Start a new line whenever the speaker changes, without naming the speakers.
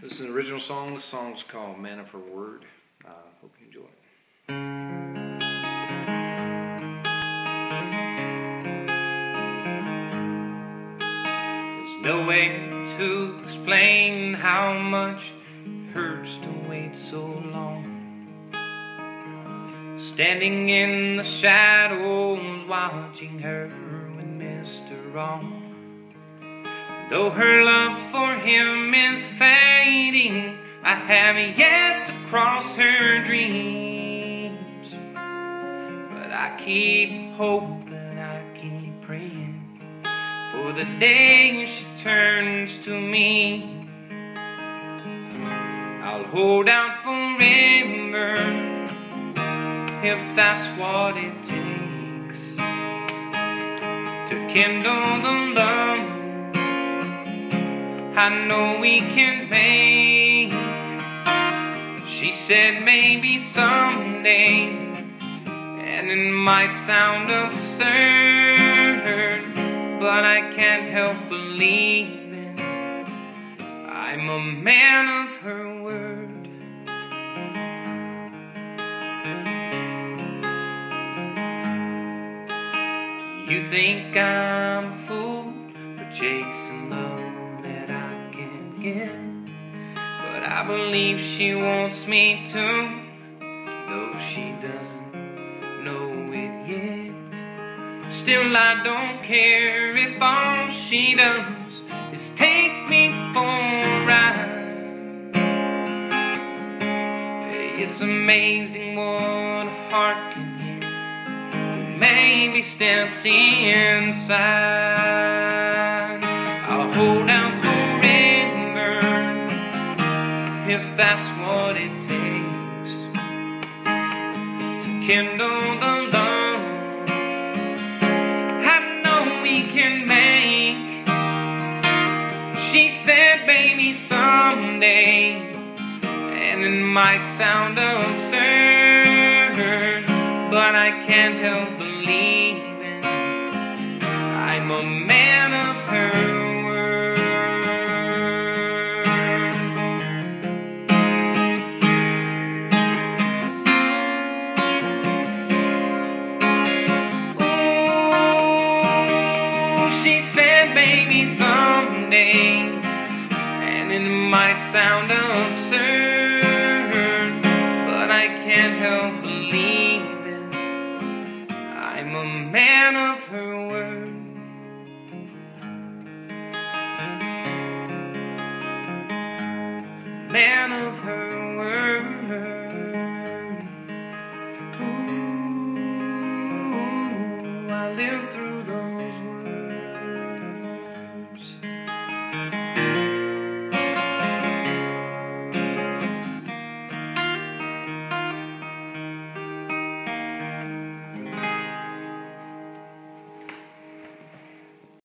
This is an original song. The song's called Man of Her Word. Hope you enjoy it. There's no way to explain how much it hurts to wait so long, standing in the shadows watching her with Mr. Wrong. Though her love for him is fading, I haven't yet to cross her dreams. But I keep hoping, I keep praying for the day she turns to me. I'll hold out forever if that's what it takes to kindle the love I know we can make. She said maybe someday, and it might sound absurd, but I can't help believing I'm a man of her word. You think I'm a fool for chasing love that I can't get, but I believe she wants me to, though she doesn't know it yet. Still I don't care if all she does is take me for a ride. It's amazing what a heart can hear, maybe steps inside. I'll hold out forever if that's what it takes to kindle the love I know we can make. She said maybe someday, and it might sound absurd, but I can't help believing I'm a man of her word. Ooh, she said maybe someday, and it might sound absurd, but I can't help believing I'm a man of her word. Man of